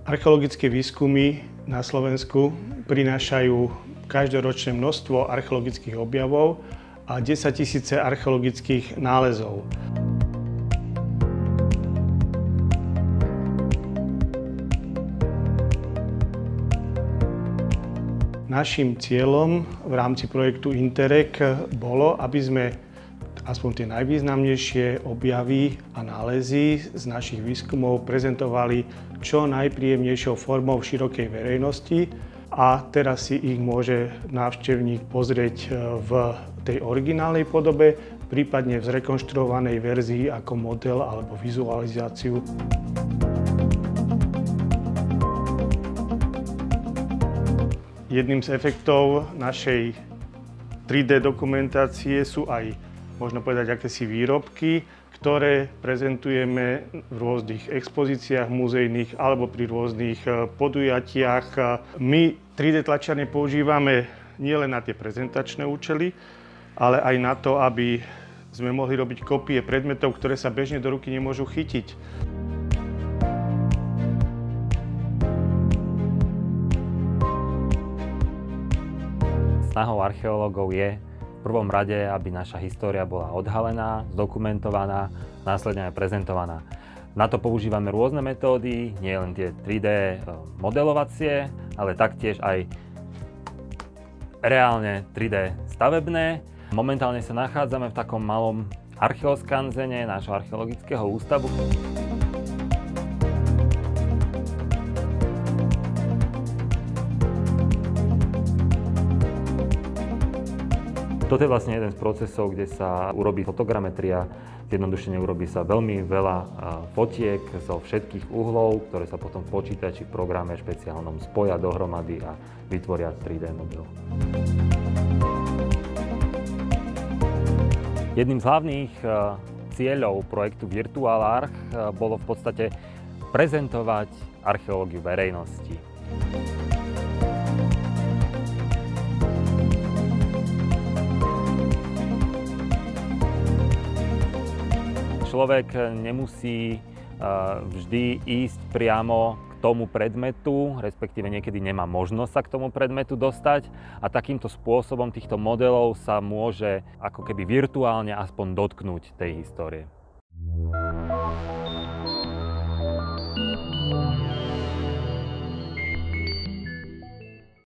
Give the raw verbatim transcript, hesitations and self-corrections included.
Archeologické výskumy na Slovensku prinášajú každoročné množstvo archeologických objavov a desaťtisíce archeologických nálezov. Naším cieľom v rámci projektu Interreg bolo, aby sme aspoň tie najvýznamnejšie objavy a nálezy z našich výskumov prezentovali čo najpríjemnejšou formou širokej verejnosti a teraz si ich môže návštevník pozrieť v tej originálnej podobe, prípadne v zrekonštruovanej verzii ako model alebo vizualizáciu. Jedným z efektov našej tri dé dokumentácie sú aj, možno povedať, akési výrobky, ktoré prezentujeme v rôznych expozíciách muzejných alebo pri rôznych podujatiach. My tri dé tlačiarne používame nielen na tie prezentačné účely, ale aj na to, aby sme mohli robiť kopie predmetov, ktoré sa bežne do ruky nemôžu chytiť. Snahou archeológov je v prvom rade, aby naša história bola odhalená, zdokumentovaná, následne aj prezentovaná. Na to používame rôzne metódy, nie len tie tri dé modelovacie, ale taktiež aj reálne tri dé stavebné. Momentálne sa nachádzame v takom malom archeoskanzene nášho archeologického ústavu. Toto je vlastne jeden z procesov, kde sa urobí fotogrametria, zjednodušene urobí sa veľmi veľa fotiek zo všetkých uhlov, ktoré sa potom v počítači v programe špeciálnom spoja dohromady a vytvoria tri dé model. Jedným z hlavných cieľov projektu Virtual Arch bolo v podstate prezentovať archeológiu verejnosti. Človek nemusí vždy ísť priamo k tomu predmetu, respektíve niekedy nemá možnosť sa k tomu predmetu dostať a takýmto spôsobom týchto modelov sa môže ako keby virtuálne aspoň dotknúť tej histórie.